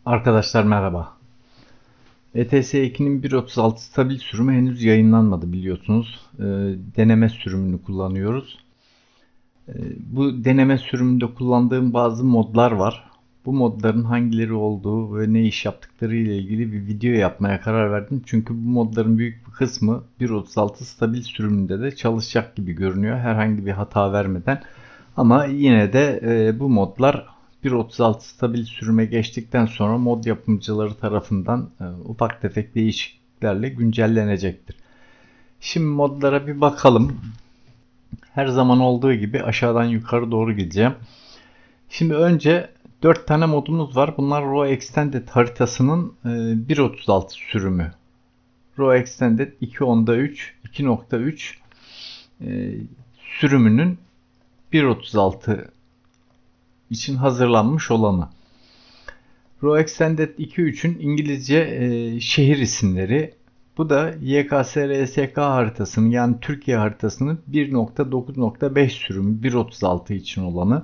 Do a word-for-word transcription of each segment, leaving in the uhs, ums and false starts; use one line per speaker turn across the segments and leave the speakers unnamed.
Arkadaşlar merhaba. E T S ikinin bir nokta otuz altı stabil sürümü henüz yayınlanmadı biliyorsunuz. E, deneme sürümünü kullanıyoruz. E, bu deneme sürümünde kullandığım bazı modlar var. Bu modların hangileri olduğu ve ne iş yaptıkları ile ilgili bir video yapmaya karar verdim. Çünkü bu modların büyük bir kısmı bir nokta otuz altı stabil sürümünde de çalışacak gibi görünüyor. Herhangi bir hata vermeden. Ama yine de e, bu modlar bir nokta otuz altı stabil sürüme geçtikten sonra mod yapımcıları tarafından e, ufak tefek değişikliklerle güncellenecektir. Şimdi modlara bir bakalım. Her zaman olduğu gibi aşağıdan yukarı doğru gideceğim. Şimdi önce dört tane modumuz var. Bunlar Raw Extended haritasının e, bir nokta otuz altı sürümü. Raw Extended iki nokta üç, iki nokta üç e, sürümünün bir nokta otuz altı için hazırlanmış olanı. Raw Extended iki nokta üçün İngilizce e, şehir isimleri. Bu da Y K S R S K haritasının yani Türkiye haritasının bir nokta dokuz nokta beş sürümü bir nokta otuz altı için olanı.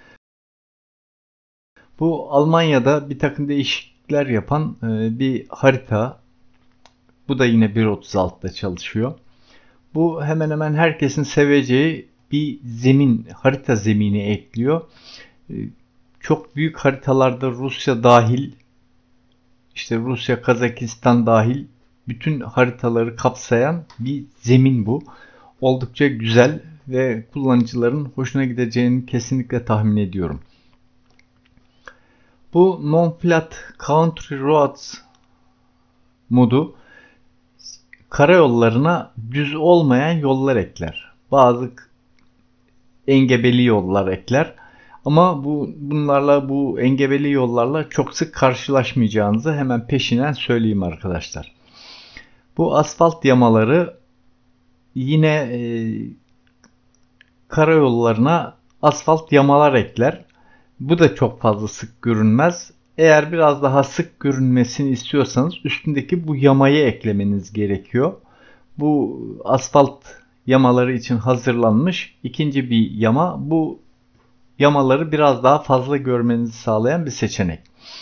Bu Almanya'da bir takım değişiklikler yapan e, bir harita. Bu da yine bir nokta otuz altıda çalışıyor. Bu hemen hemen herkesin seveceği bir zemin, harita zemini ekliyor. E, Çok büyük haritalarda Rusya dahil, işte Rusya, Kazakistan dahil bütün haritaları kapsayan bir zemin bu. Oldukça güzel ve kullanıcıların hoşuna gideceğini kesinlikle tahmin ediyorum. Bu Non-Flat Country Roads modu karayollarına düz olmayan yollar ekler. Bazı engebeli yollar ekler. Ama bu bunlarla bu engebeli yollarla çok sık karşılaşmayacağınızı hemen peşinden söyleyeyim arkadaşlar. Bu asfalt yamaları yine e, karayollarına asfalt yamalar ekler. Bu da çok fazla sık görünmez. Eğer biraz daha sık görünmesini istiyorsanız üstündeki bu yamayı eklemeniz gerekiyor. Bu asfalt yamaları için hazırlanmış ikinci bir yama. Bu yamaları biraz daha fazla görmenizi sağlayan bir seçenek.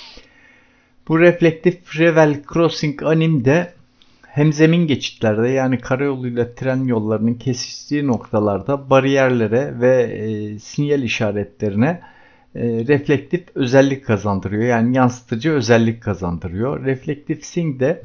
Bu reflektif level crossing anim'de hem zemin geçitlerde yani karayoluyla tren yollarının kesiştiği noktalarda bariyerlere ve e, sinyal işaretlerine e, reflektif özellik kazandırıyor. Yani yansıtıcı özellik kazandırıyor. Reflektif sync de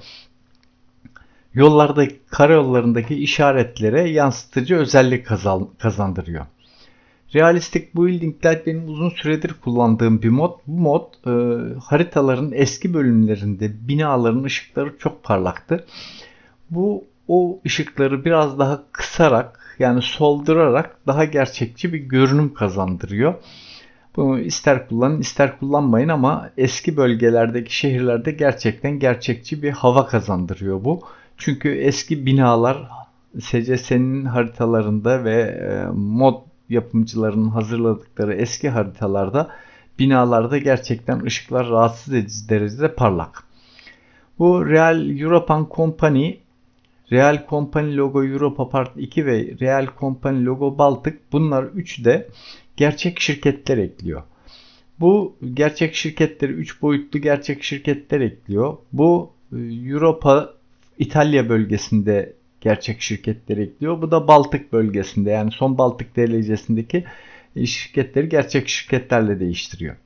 yollardaki karayollarındaki işaretlere yansıtıcı özellik kazandırıyor. Realistic Building Light benim uzun süredir kullandığım bir mod. Bu mod e, haritaların eski bölümlerinde binaların ışıkları çok parlaktı. Bu o ışıkları biraz daha kısarak yani soldurarak daha gerçekçi bir görünüm kazandırıyor. Bunu ister kullanın ister kullanmayın ama eski bölgelerdeki şehirlerde gerçekten gerçekçi bir hava kazandırıyor bu. Çünkü eski binalar S C S'nin haritalarında ve mod yapımcılarının hazırladıkları eski haritalarda binalarda gerçekten ışıklar rahatsız edici derecede parlak. Bu Real European Company, Real Company logo Europa Part iki ve Real Company logo Baltık bunlar üçü de gerçek şirketler ekliyor. Bu gerçek şirketleri üç boyutlu gerçek şirketler ekliyor. Bu Europa İtalya bölgesinde gerçek şirketler ekliyor. Bu da Baltık bölgesinde yani son Baltık D L C'sindeki şirketleri gerçek şirketlerle değiştiriyor.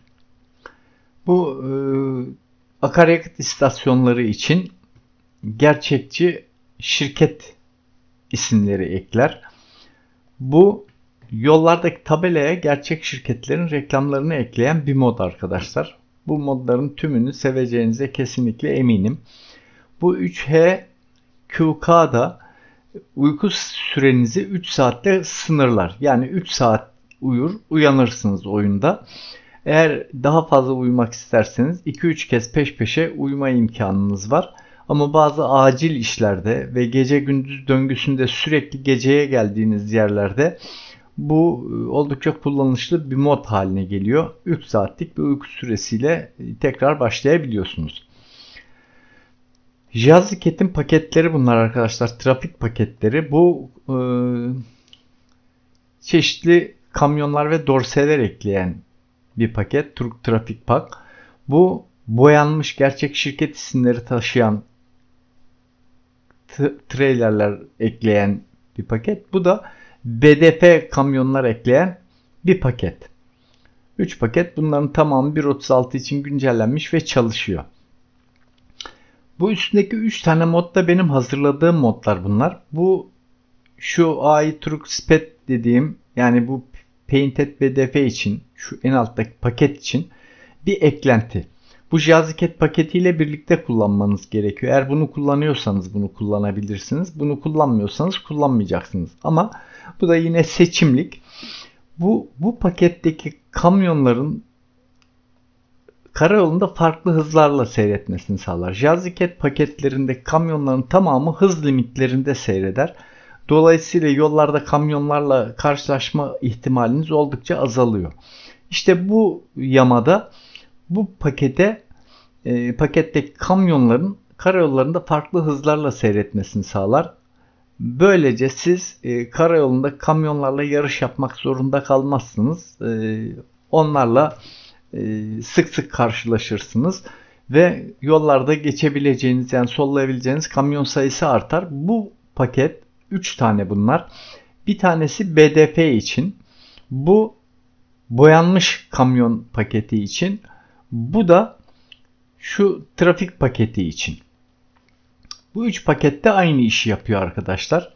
Bu e, akaryakıt istasyonları için gerçekçi şirket isimleri ekler. Bu yollardaki tabelaya gerçek şirketlerin reklamlarını ekleyen bir mod arkadaşlar. Bu modların tümünü seveceğinize kesinlikle eminim. Bu üç H Q K'da uyku sürenizi üç saatte sınırlar. Yani üç saat uyur, uyanırsınız oyunda. Eğer daha fazla uyumak isterseniz iki üç kez peş peşe uyuma imkanınız var. Ama bazı acil işlerde ve gece gündüz döngüsünde sürekli geceye geldiğiniz yerlerde bu oldukça kullanışlı bir mod haline geliyor. üç saatlik bir uyku süresiyle tekrar başlayabiliyorsunuz. JazyCat'in paketleri bunlar arkadaşlar. Trafik paketleri. Bu e, çeşitli kamyonlar ve dorseler ekleyen bir paket. Türk Trafik Pak. Bu boyanmış gerçek şirket isimleri taşıyan trailerler ekleyen bir paket. Bu da B D F kamyonlar ekleyen bir paket. üç paket. Bunların tamamı bir nokta otuz altı için güncellenmiş ve çalışıyor. Bu üstündeki üç tane mod da benim hazırladığım modlar bunlar. Bu şu A I Truck Spec dediğim, yani bu Painted B D F için, şu en alttaki paket için bir eklenti. Bu Jaziket paketiyle birlikte kullanmanız gerekiyor. Eğer bunu kullanıyorsanız bunu kullanabilirsiniz. Bunu kullanmıyorsanız kullanmayacaksınız. Ama bu da yine seçimlik. Bu, bu paketteki kamyonların karayolunda farklı hızlarla seyretmesini sağlar. Jaziket paketlerinde kamyonların tamamı hız limitlerinde seyreder. Dolayısıyla yollarda kamyonlarla karşılaşma ihtimaliniz oldukça azalıyor. İşte bu yamada bu pakete e, paketteki kamyonların karayollarında farklı hızlarla seyretmesini sağlar. Böylece siz e, karayolunda kamyonlarla yarış yapmak zorunda kalmazsınız. E, onlarla e, sık sık karşılaşırsınız ve yollarda geçebileceğiniz, yani sollayabileceğiniz kamyon sayısı artar. Bu paket üç tane bunlar. Bir tanesi B D F için. Bu boyanmış kamyon paketi için. Bu da şu trafik paketi için. Bu üç pakette aynı işi yapıyor arkadaşlar.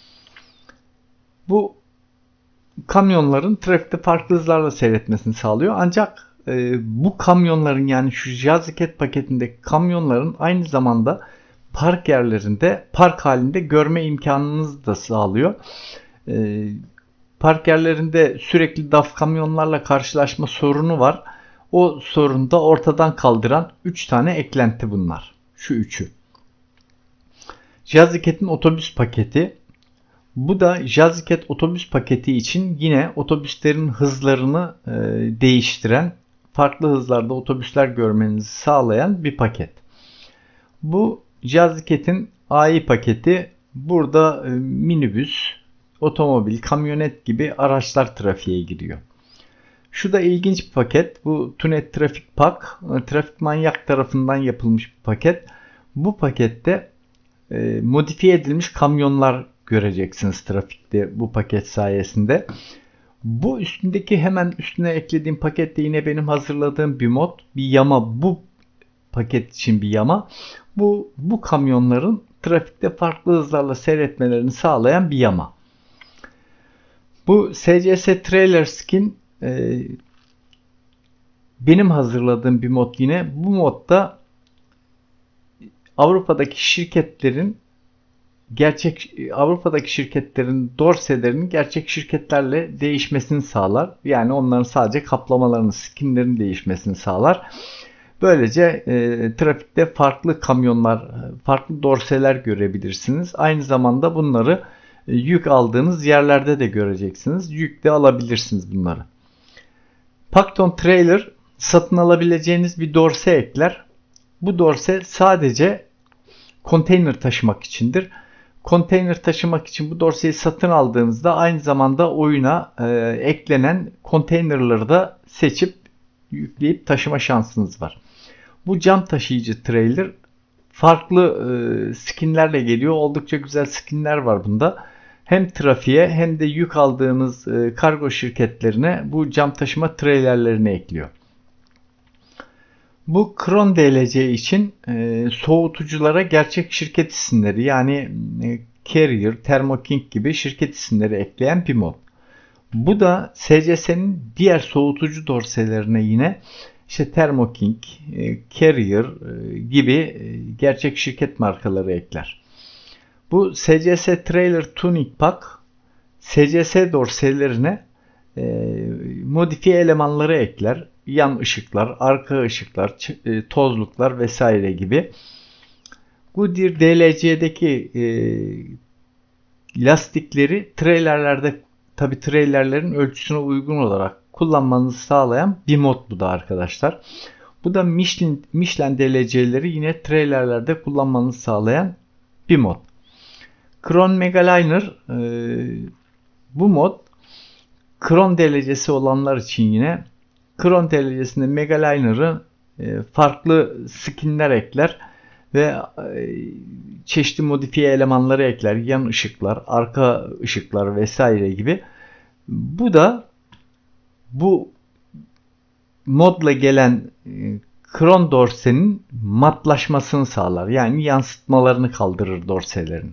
Bu kamyonların trafikte farklı hızlarla seyretmesini sağlıyor. Ancak e, bu kamyonların, yani şu Jaziket paketindeki kamyonların aynı zamanda park yerlerinde park halinde görme imkanınızı da sağlıyor. E, park yerlerinde sürekli D A F kamyonlarla karşılaşma sorunu var. O sorunu da ortadan kaldıran üç tane eklenti bunlar. Şu üçü. Jaziket'in otobüs paketi. Bu da Jaziket otobüs paketi için yine otobüslerin hızlarını e, değiştiren, farklı hızlarda otobüsler görmenizi sağlayan bir paket. Bu Jaziket'in A I paketi. Burada e, minibüs, otomobil, kamyonet gibi araçlar trafiğe giriyor. Şu da ilginç bir paket. Bu Tunet Trafik Pak. Trafik Manyak tarafından yapılmış bir paket. Bu pakette e, modifiye edilmiş kamyonlar göreceksiniz trafikte bu paket sayesinde. Bu üstündeki, hemen üstüne eklediğim pakette yine benim hazırladığım bir mod. Bir yama, bu paket için bir yama. Bu, bu kamyonların trafikte farklı hızlarla seyretmelerini sağlayan bir yama. Bu S C S Trailer Skin e, benim hazırladığım bir mod yine. Bu modda Avrupa'daki şirketlerin gerçek Avrupa'daki şirketlerin dorselerinin gerçek şirketlerle değişmesini sağlar. Yani onların sadece kaplamalarının, skinlerin değişmesini sağlar. Böylece e, trafikte farklı kamyonlar, farklı dorseler görebilirsiniz. Aynı zamanda bunları e, yük aldığınız yerlerde de göreceksiniz. Yük de alabilirsiniz bunları. Pacton Trailer satın alabileceğiniz bir dorse ekler. Bu dorse sadece konteyner taşımak içindir. Konteyner taşımak için bu dorseyi satın aldığınızda aynı zamanda oyuna e, eklenen konteynerları da seçip yükleyip taşıma şansınız var. Bu cam taşıyıcı trailer farklı e, skinlerle geliyor. Oldukça güzel skinler var bunda. Hem trafiğe hem de yük aldığınız e, kargo şirketlerine bu cam taşıma trailerlerini ekliyor. Bu Kron D L C için e, soğutuculara gerçek şirket isimleri, yani e, Carrier, Thermo King gibi şirket isimleri ekleyen bir mod. Bu da S C S'nin diğer soğutucu dorselerine yine işte Thermo King, e, Carrier e, gibi e, gerçek şirket markaları ekler. Bu S C S Trailer Tuning Pack S C S dorselerine e, modifiye elemanları ekler. Yan ışıklar, arka ışıklar, tozluklar vesaire gibi. Goodyear D L C'deki e, lastikleri trailerlerde, tabi trailerlerin ölçüsüne uygun olarak kullanmanızı sağlayan bir mod bu da arkadaşlar. Bu da Michelin, Michelin D L C'leri yine trailerlerde kullanmanızı sağlayan bir mod. Kron Megaliner, e, bu mod Kron D L C'si olanlar için yine Kron D L C'sinde Megaliner'ı e, farklı skinler ekler ve e, çeşitli modifiye elemanları ekler. Yan ışıklar, arka ışıklar vesaire gibi. Bu da bu modla gelen e, Kron dorsenin matlaşmasını sağlar. Yani yansıtmalarını kaldırır dorselerin.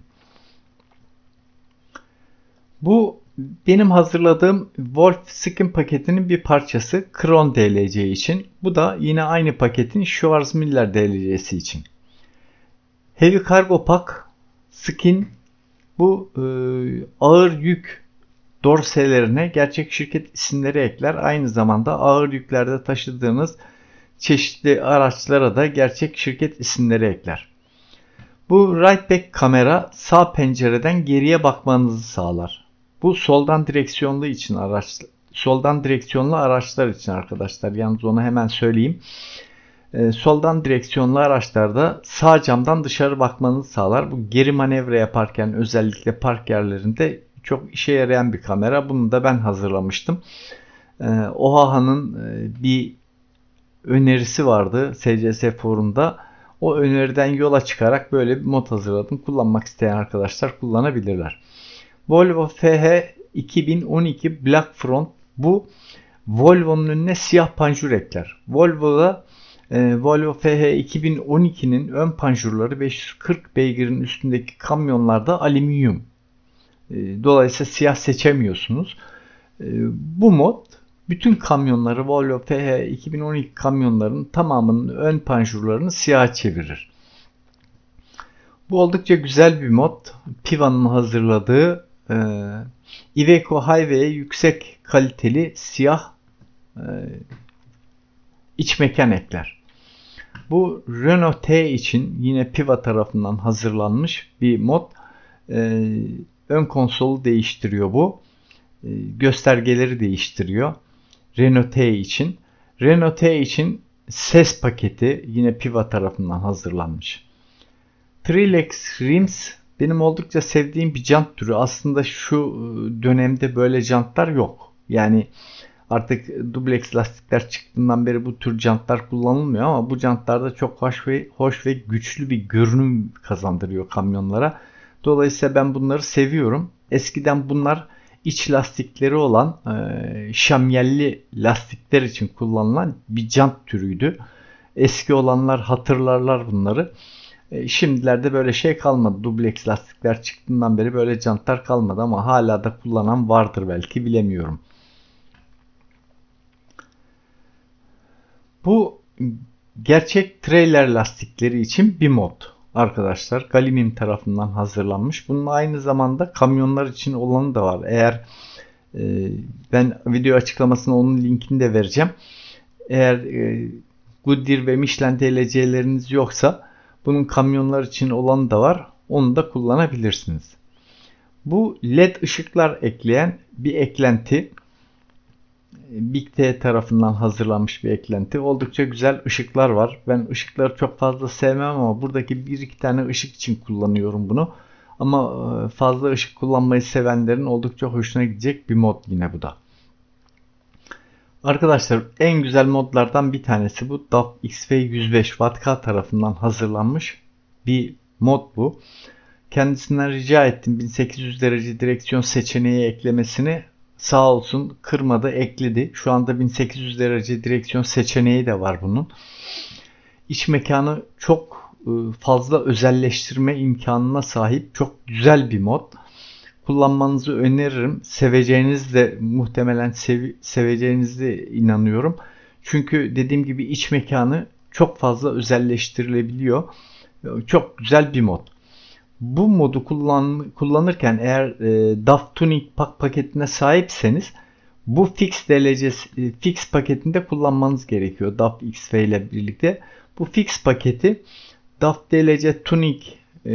Bu benim hazırladığım Wolf Skin paketinin bir parçası Kron D L C için. Bu da yine aynı paketin Schwarzmüller D L C'si için. Heavy Cargo Pack Skin bu e, ağır yük dorselerine gerçek şirket isimleri ekler. Aynı zamanda ağır yüklerde taşıdığınız çeşitli araçlara da gerçek şirket isimleri ekler. Bu right back kamera sağ pencereden geriye bakmanızı sağlar. Bu soldan direksiyonlu için araç, soldan direksiyonlu araçlar için arkadaşlar. Yalnız onu hemen söyleyeyim. Ee, soldan direksiyonlu araçlarda sağ camdan dışarı bakmanızı sağlar. Bu geri manevra yaparken özellikle park yerlerinde çok işe yarayan bir kamera. Bunu da ben hazırlamıştım. Ee, O H A'nın e, bir önerisi vardı S C S forumda. O öneriden yola çıkarak böyle bir mod hazırladım. Kullanmak isteyen arkadaşlar kullanabilirler. Volvo F H iki bin on iki Black Front. Bu Volvo'nun önüne siyah panjur ekler. Volvo'da e, Volvo F H iki bin on ikinin ön panjurları beş yüz kırk beygirin üstündeki kamyonlarda alüminyum. E, dolayısıyla siyah seçemiyorsunuz. E, bu mod bütün kamyonları Volvo F H iki bin on iki kamyonlarının tamamının ön panjurlarını siyaha çevirir. Bu oldukça güzel bir mod. Piva'nın hazırladığı e, Iveco Highway'e yüksek kaliteli siyah e, iç mekan ekler. Bu Renault T için yine Piva tarafından hazırlanmış bir mod. E, ön konsolu değiştiriyor bu. E, göstergeleri değiştiriyor. Renault T için. Renault T için ses paketi yine Piva tarafından hazırlanmış. Trilex Rims benim oldukça sevdiğim bir jant türü. Aslında şu dönemde böyle jantlar yok. Yani artık dubleks lastikler çıktığından beri bu tür jantlar kullanılmıyor ama bu jantlarda çok hoş ve hoş ve güçlü bir görünüm kazandırıyor kamyonlara. Dolayısıyla ben bunları seviyorum. Eskiden bunlar iç lastikleri olan e, şamyelli lastikler için kullanılan bir jant türüydü. Eski olanlar hatırlarlar bunları. E, şimdilerde böyle şey kalmadı. Dubleks lastikler çıktığından beri böyle jantlar kalmadı ama hala da kullanan vardır belki, bilemiyorum. Bu gerçek trailer lastikleri için bir mod arkadaşlar. Galimim tarafından hazırlanmış. Bunun aynı zamanda kamyonlar için olanı da var. Eğer e, ben video açıklamasına onun linkini de vereceğim. Eğer e, Goodyear ve Michelin D L C'leriniz yoksa bunun kamyonlar için olanı da var. Onu da kullanabilirsiniz. Bu led ışıklar ekleyen bir eklenti. Big T tarafından hazırlanmış bir eklenti. Oldukça güzel ışıklar var. Ben ışıkları çok fazla sevmem ama buradaki bir iki tane ışık için kullanıyorum bunu. Ama fazla ışık kullanmayı sevenlerin oldukça hoşuna gidecek bir mod yine bu da. Arkadaşlar en güzel modlardan bir tanesi bu. D A F X V yüz beş Vatka tarafından hazırlanmış bir mod bu. Kendisinden rica ettim bin sekiz yüz derece direksiyon seçeneği eklemesini. Sağ olsun kırmadı, ekledi. Şu anda bin sekiz yüz derece direksiyon seçeneği de var bunun. İç mekanı çok fazla özelleştirme imkanına sahip. Çok güzel bir mod. Kullanmanızı öneririm. Seveceğiniz de muhtemelen sev seveceğinize inanıyorum. Çünkü dediğim gibi iç mekanı çok fazla özelleştirilebiliyor. Çok güzel bir mod. Bu modu kullan, kullanırken eğer e, D A F Tuning Pack paketine sahipseniz bu fix D L C e, fix paketinde kullanmanız gerekiyor D A F X V ile birlikte. Bu fix paketi D A F D L C Tuning e,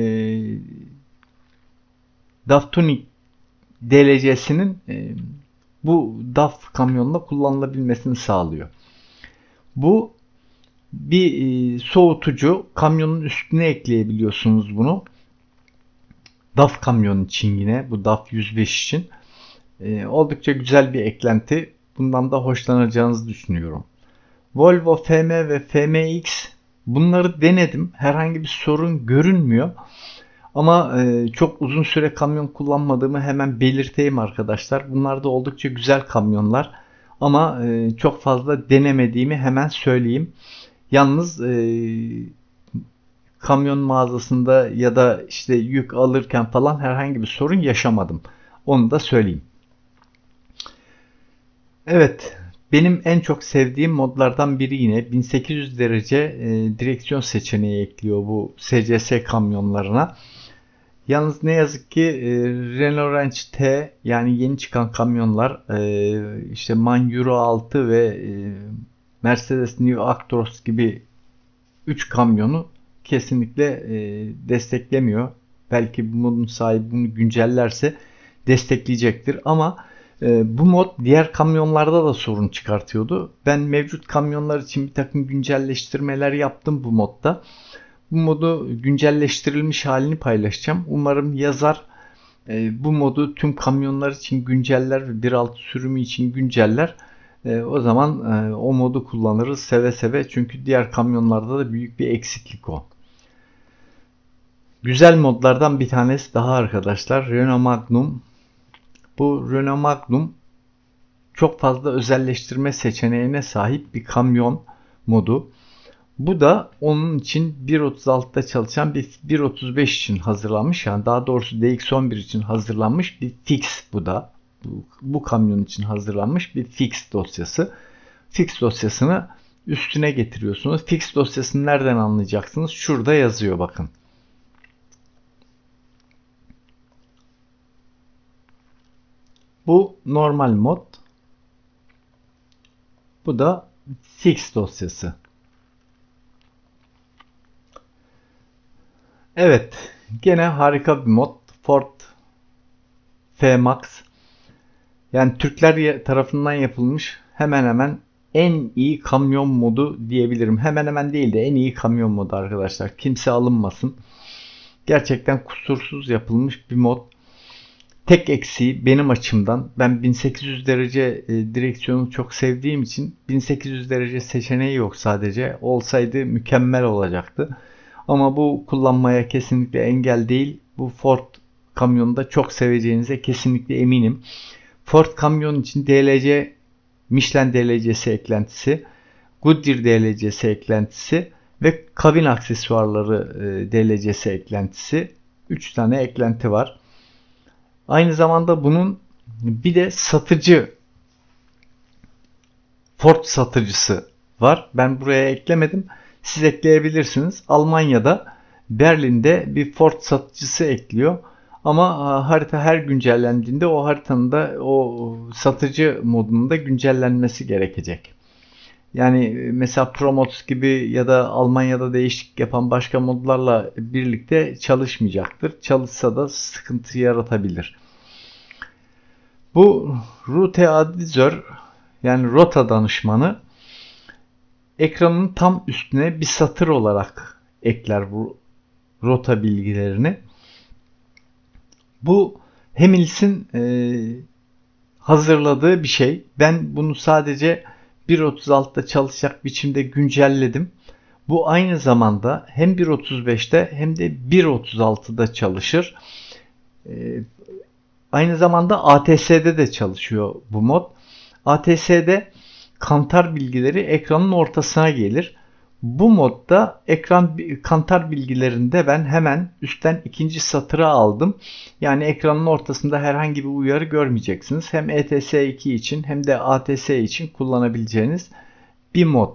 D A F Tuning D L C'sinin e, bu D A F kamyonla kullanılabilmesini sağlıyor. Bu bir e, soğutucu, kamyonun üstüne ekleyebiliyorsunuz bunu. D A F kamyon için yine bu D A F yüz beş için e, oldukça güzel bir eklenti. Bundan da hoşlanacağınızı düşünüyorum. Volvo F M ve F M X, bunları denedim. Herhangi bir sorun görünmüyor. Ama e, çok uzun süre kamyon kullanmadığımı hemen belirteyim arkadaşlar. Bunlar da oldukça güzel kamyonlar. Ama e, çok fazla denemediğimi hemen söyleyeyim. Yalnız e, kamyon mağazasında ya da işte yük alırken falan herhangi bir sorun yaşamadım. Onu da söyleyeyim. Evet, benim en çok sevdiğim modlardan biri yine bin sekiz yüz derece e, direksiyon seçeneği ekliyor bu S C S kamyonlarına. Yalnız ne yazık ki e, Renault Range T, yani yeni çıkan kamyonlar, e, işte MAN Euro altı ve e, Mercedes New Actros gibi üç kamyonu kesinlikle e, desteklemiyor. Belki bu modun sahibi bunu güncellerse destekleyecektir ama e, bu mod diğer kamyonlarda da sorun çıkartıyordu. Ben mevcut kamyonlar için bir takım güncelleştirmeler yaptım bu modda. Bu modu güncelleştirilmiş halini paylaşacağım. Umarım yazar e, bu modu tüm kamyonlar için günceller ve bir altı sürümü için günceller. E, o zaman e, o modu kullanırız seve seve. Çünkü diğer kamyonlarda da büyük bir eksiklik o. Güzel modlardan bir tanesi daha arkadaşlar. Renault Magnum. Bu Renault Magnum çok fazla özelleştirme seçeneğine sahip bir kamyon modu. Bu da onun için bir nokta otuz altıda çalışan bir bir nokta otuz beş için hazırlanmış. Yani daha doğrusu D X on bir için hazırlanmış bir fix bu da. Bu, bu kamyon için hazırlanmış bir fix dosyası. Fix dosyasını üstüne getiriyorsunuz. Fix dosyasını nereden anlayacaksınız? Şurada yazıyor bakın. Bu normal mod. Bu da fix dosyası. Evet, gene harika bir mod. Ford F-Max. Yani Türkler tarafından yapılmış hemen hemen en iyi kamyon modu diyebilirim. Hemen hemen değil de en iyi kamyon modu arkadaşlar. Kimse alınmasın. Gerçekten kusursuz yapılmış bir mod. Tek eksiği benim açımdan, ben bin sekiz yüz derece e, direksiyonu çok sevdiğim için bin sekiz yüz derece seçeneği yok sadece. Olsaydı mükemmel olacaktı. Ama bu kullanmaya kesinlikle engel değil. Bu Ford kamyonu da çok seveceğinize kesinlikle eminim. Ford kamyon için D L C, Michelin D L C'si eklentisi, Goodyear D L C'si eklentisi ve kabin aksesuarları e, D L C'si eklentisi. üç tane eklenti var. Aynı zamanda bunun bir de satıcı, Ford satıcısı var. Ben buraya eklemedim. Siz ekleyebilirsiniz. Almanya'da, Berlin'de bir Ford satıcısı ekliyor. Ama harita her güncellendiğinde o haritanın da o satıcı modunda güncellenmesi gerekecek. Yani mesela Promods gibi ya da Almanya'da değişiklik yapan başka modlarla birlikte çalışmayacaktır. Çalışsa da sıkıntı yaratabilir. Bu Route Advisor, yani rota danışmanı, ekranın tam üstüne bir satır olarak ekler bu rota bilgilerini. Bu Hemils'in e, hazırladığı bir şey. Ben bunu sadece bir nokta otuz altıda çalışacak biçimde güncelledim. Bu aynı zamanda hem bir nokta otuz beşte hem de bir nokta otuz altıda çalışır. E, aynı zamanda A T S'de de çalışıyor bu mod. A T S'de kantar bilgileri ekranın ortasına gelir. Bu modda ekran kantar bilgilerinde ben hemen üstten ikinci satıra aldım. Yani ekranın ortasında herhangi bir uyarı görmeyeceksiniz. Hem E T S iki için hem de A T S için kullanabileceğiniz bir mod.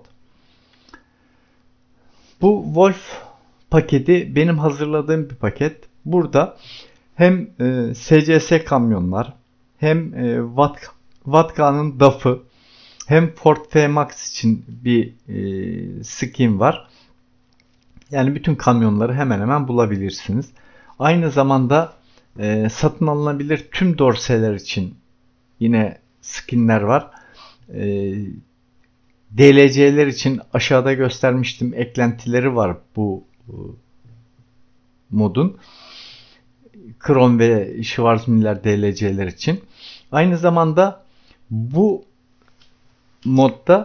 Bu Wolf paketi benim hazırladığım bir paket. Burada hem e, S C S kamyonlar, hem e, Vatka'nın D A F'ı, hem Ford F-Max için bir e, skin var. Yani bütün kamyonları hemen hemen bulabilirsiniz. Aynı zamanda e, satın alınabilir tüm dorseler için yine skinler var. E, D L C'ler için aşağıda göstermiştim, eklentileri var bu e, modun. Kron ve Schwarzmüller D L C'ler için. Aynı zamanda bu modda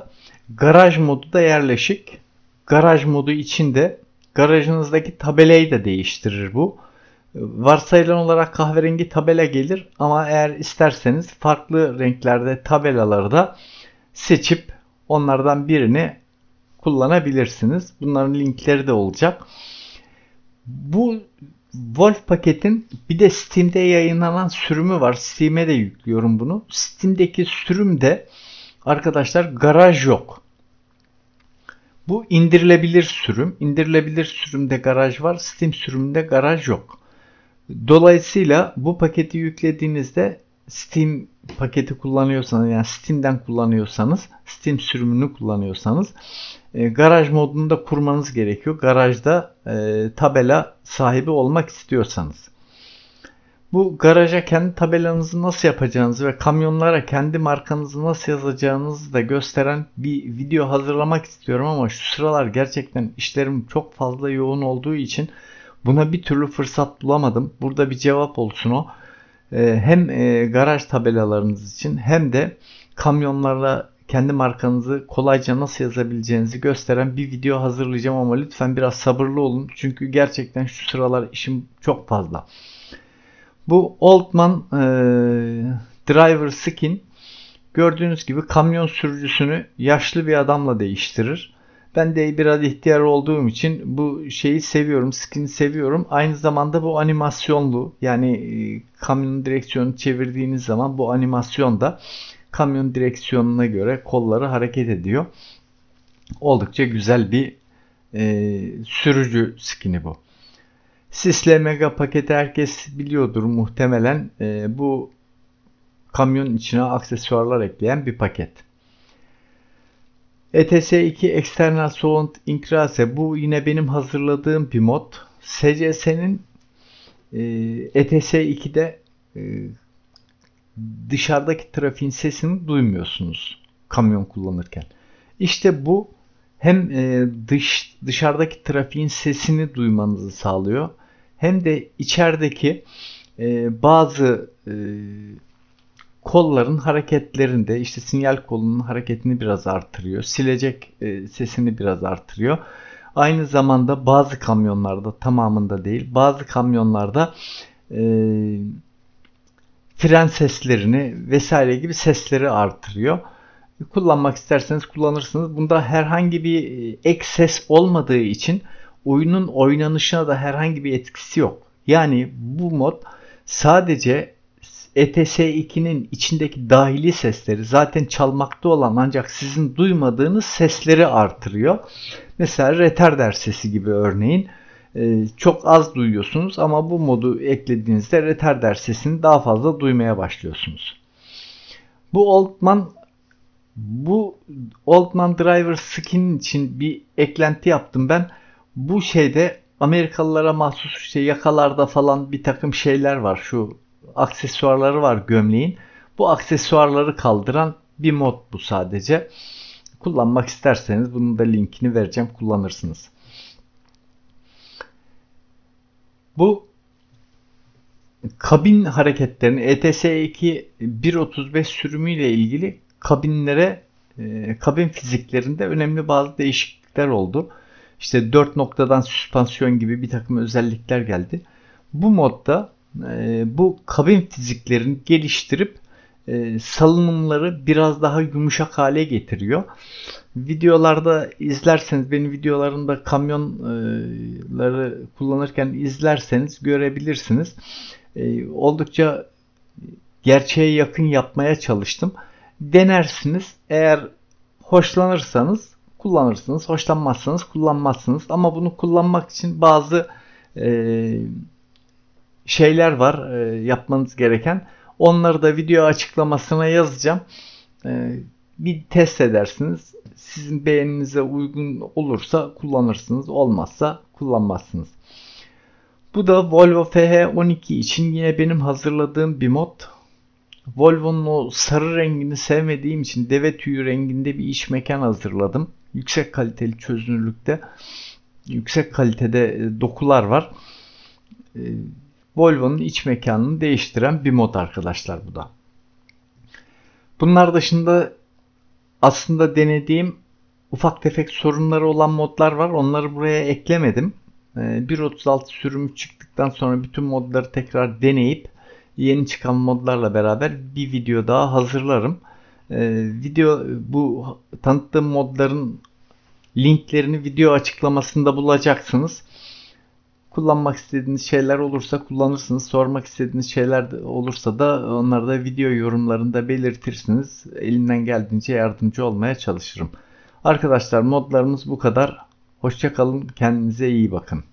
Garaj modu da yerleşik. Garaj modu içinde garajınızdaki tabelayı da değiştirir bu. Varsayılan olarak kahverengi tabela gelir ama eğer isterseniz farklı renklerde tabelaları da seçip onlardan birini kullanabilirsiniz. Bunların linkleri de olacak. Bu Wolf paketin bir de Steam'de yayınlanan sürümü var. Steam'e de yüklüyorum bunu. Steam'deki sürümde arkadaşlar garaj yok. Bu indirilebilir sürüm. İndirilebilir sürümde garaj var. Steam sürümünde garaj yok. Dolayısıyla bu paketi yüklediğinizde Steam paketi kullanıyorsanız, yani Steam'den kullanıyorsanız, Steam sürümünü kullanıyorsanız e, garaj modunu da kurmanız gerekiyor. Garajda e, tabela sahibi olmak istiyorsanız. Bu garaja kendi tabelanızı nasıl yapacağınızı ve kamyonlara kendi markanızı nasıl yazacağınızı da gösteren bir video hazırlamak istiyorum ama şu sıralar gerçekten işlerim çok fazla yoğun olduğu için buna bir türlü fırsat bulamadım. Burada bir cevap olsun o. Hem garaj tabelalarınız için hem de kamyonlarla kendi markanızı kolayca nasıl yazabileceğinizi gösteren bir video hazırlayacağım ama lütfen biraz sabırlı olun. Çünkü gerçekten şu sıralar işim çok fazla. Bu Oldman e, Driver Skin gördüğünüz gibi kamyon sürücüsünü yaşlı bir adamla değiştirir. Ben de biraz ihtiyar olduğum için bu şeyi seviyorum, skin'i seviyorum. Aynı zamanda bu animasyonlu, yani e, kamyon direksiyonu çevirdiğiniz zaman bu animasyonda kamyon direksiyonuna göre kolları hareket ediyor. Oldukça güzel bir e, sürücü skin'i bu. Sisle Mega paketi herkes biliyordur muhtemelen. E, bu kamyonun içine aksesuarlar ekleyen bir paket. E T S iki External Sound Increase, bu yine benim hazırladığım bir mod. S C S'nin e, E T S iki'de e, dışarıdaki trafiğin sesini duymuyorsunuz kamyon kullanırken. İşte bu hem e, dış dışarıdaki trafiğin sesini duymanızı sağlıyor, hem de içerideki e, bazı e, kolların hareketlerinde, işte sinyal kolunun hareketini biraz artırıyor. Silecek e, sesini biraz artırıyor. Aynı zamanda bazı kamyonlarda, tamamında değil, bazı kamyonlarda e, fren seslerini vesaire gibi sesleri artırıyor. Kullanmak isterseniz kullanırsınız. Bunda herhangi bir ek ses olmadığı için oyunun oynanışına da herhangi bir etkisi yok. Yani bu mod sadece E T S iki'nin içindeki dahili sesleri, zaten çalmakta olan ancak sizin duymadığınız sesleri artırıyor. Mesela retarder sesi gibi örneğin. Ee, çok az duyuyorsunuz ama bu modu eklediğinizde retarder sesini daha fazla duymaya başlıyorsunuz. Bu Oldman bu Oldman Driver Skin için bir eklenti yaptım ben. Bu şeyde Amerikalılara mahsus işte yakalarda falan bir takım şeyler var. Şu aksesuarları var gömleğin. Bu aksesuarları kaldıran bir mod bu sadece. Kullanmak isterseniz bunun da linkini vereceğim, kullanırsınız. Bu kabin hareketlerini E T S iki bir nokta otuz beş sürümüyle ilgili kabinlere, e, kabin fiziklerinde önemli bazı değişiklikler oldu. İşte dört noktadan süspansiyon gibi bir takım özellikler geldi. Bu modda e, bu kabin fiziklerini geliştirip e, salınımları biraz daha yumuşak hale getiriyor. Videolarda izlerseniz, benim videolarımda kamyonları kullanırken izlerseniz görebilirsiniz. E, oldukça gerçeğe yakın yapmaya çalıştım. Denersiniz. Eğer hoşlanırsanız kullanırsınız. Hoşlanmazsanız kullanmazsınız. Ama bunu kullanmak için bazı e, şeyler var e, yapmanız gereken. Onları da video açıklamasına yazacağım. E, bir test edersiniz. Sizin beğeninize uygun olursa kullanırsınız. Olmazsa kullanmazsınız. Bu da Volvo F H on iki için yine benim hazırladığım bir mod. Volvo'nun o sarı rengini sevmediğim için deve tüyü renginde bir iç mekan hazırladım. Yüksek kaliteli çözünürlükte, yüksek kalitede dokular var. Volvo'nun iç mekanını değiştiren bir mod arkadaşlar bu da. Bunlar dışında aslında denediğim ufak tefek sorunları olan modlar var. Onları buraya eklemedim. Ee, bir nokta otuz altı sürümü çıktıktan sonra bütün modları tekrar deneyip yeni çıkan modlarla beraber bir video daha hazırlarım. Ee, video bu tanıttığım modların linklerini video açıklamasında bulacaksınız. Kullanmak istediğiniz şeyler olursa kullanırsınız. Sormak istediğiniz şeyler olursa da onları da video yorumlarında belirtirsiniz. Elimden geldiğince yardımcı olmaya çalışırım. Arkadaşlar modlarımız bu kadar. Hoşça kalın. Kendinize iyi bakın.